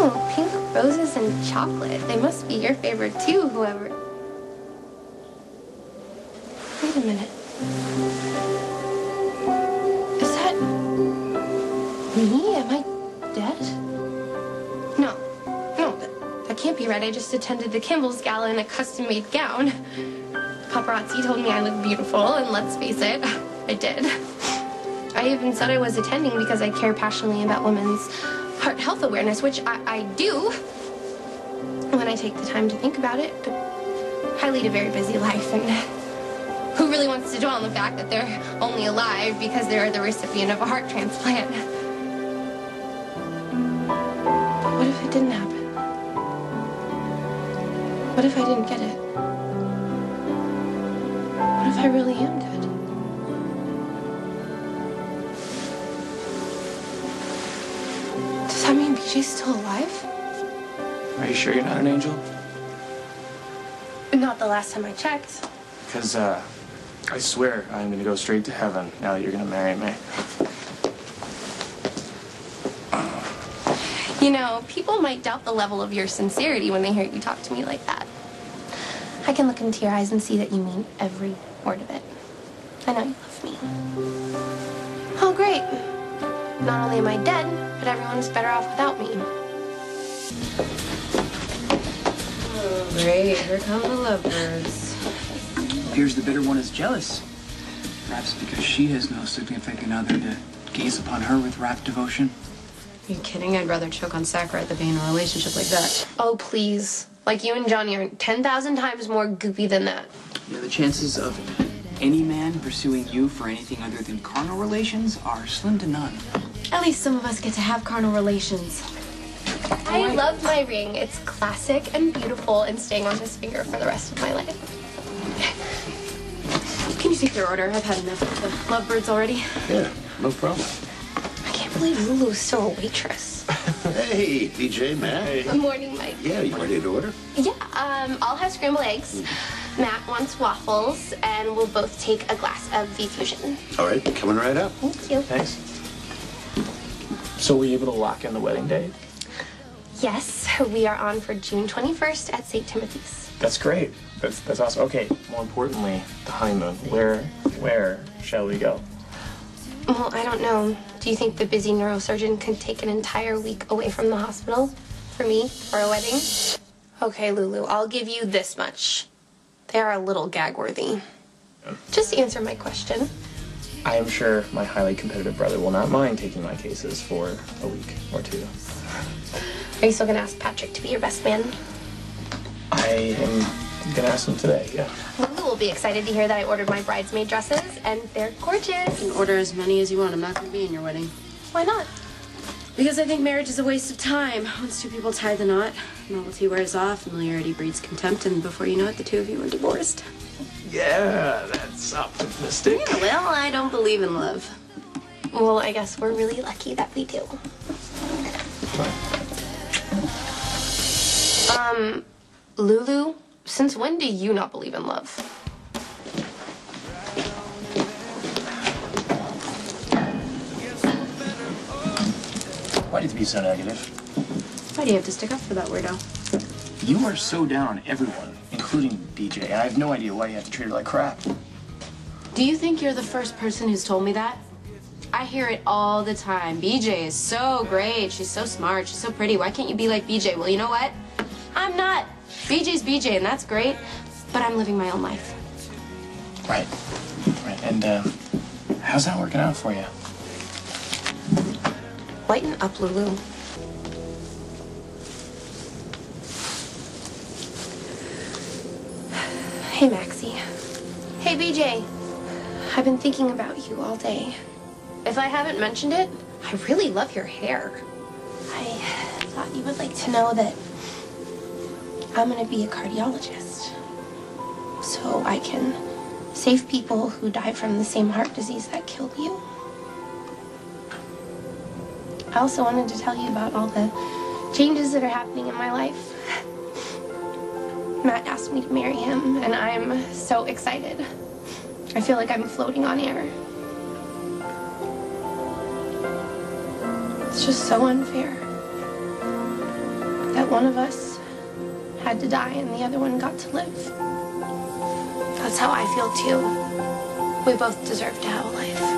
Oh, pink roses and chocolate. They must be your favorite too, whoever. Wait a minute. Is that me? Am I dead? No. No, that can't be right. I just attended the Kimball's Gala in a custom-made gown. Paparazzi told me I looked beautiful, and let's face it, I did. I even said I was attending because I care passionately about women's heart health awareness, which I do when I take the time to think about it. But I lead a very busy life, and who really wants to dwell on the fact that they're only alive because they're the recipient of a heart transplant? But what if it didn't happen? What if I didn't get it? What if I really am dead? Does that mean BJ's still alive? Are you sure you're not an angel? Not the last time I checked. Because, I swear I'm gonna go straight to heaven now that you're gonna marry me. You know, people might doubt the level of your sincerity when they hear you talk to me like that. I can look into your eyes and see that you mean every word of it. I know you love me. Oh, great. Not only am I dead, but everyone's better off without me. Oh, great. Here come the lovebirds. Appears the bitter one is jealous. Perhaps because she has no significant other to gaze upon her with rapt devotion. Are you kidding? I'd rather choke on Sakura than be in a relationship like that. Oh, please. Like you and Johnny are 10,000 times more goopy than that. You know, the chances of any man pursuing you for anything other than carnal relations are slim to none. At least some of us get to have carnal relations. I love my ring. It's classic and beautiful and staying on this finger for the rest of my life. Can you take their order? I've had enough of the lovebirds already. Yeah, no problem. I can't believe Lulu's still a waitress. Hey, BJ, Matt. Good morning, Mike. Yeah, you ready to order? Yeah, I'll have scrambled eggs. Matt wants waffles, and we'll both take a glass of V-Fusion. All right, coming right up. Thank you. Thanks. So were you able to lock in the wedding date? Yes, we are on for June 21st at St. Timothy's. That's great. That's awesome. Okay, more importantly, the honeymoon. Where shall we go? Well, I don't know. Do you think the busy neurosurgeon could take an entire week away from the hospital for me for a wedding? Okay, Lulu, I'll give you this much. They are a little gag-worthy. Just answer my question. I am sure my highly competitive brother will not mind taking my cases for a week or two. Are you still gonna ask Patrick to be your best man? I am gonna ask him today, yeah. Lulu will be excited to hear that I ordered my bridesmaid dresses, and they're gorgeous. You can order as many as you want. I'm not going to be in your wedding. Why not? Because I think marriage is a waste of time. Once two people tie the knot, novelty wears off, familiarity breeds contempt, and before you know it, the two of you are divorced. Yeah, that's optimistic. Yeah, well, I don't believe in love. Well, I guess we're really lucky that we do. Lulu, since when do you not believe in love? Why do you have to be so negative? Why do you have to stick up for that weirdo? You are so down on everyone, including BJ, and I have no idea why you have to treat her like crap. Do you think you're the first person who's told me that? I hear it all the time. BJ is so great. She's so smart. She's so pretty. Why can't you be like BJ? Well, you know what? I'm not. BJ's BJ, and that's great, but I'm living my own life. Right. And, how's that working out for you? Lighten up, Lulu. Hey, Maxie. Hey, BJ. I've been thinking about you all day. If I haven't mentioned it, I really love your hair. I thought you would like to know that I'm gonna be a cardiologist. So I can save people who die from the same heart disease that killed you. I also wanted to tell you about all the changes that are happening in my life. Matt asked me to marry him, and I'm so excited. I feel like I'm floating on air. It's just so unfair. one of us had to die and the other one got to live. That's how I feel too. We both deserve to have a life.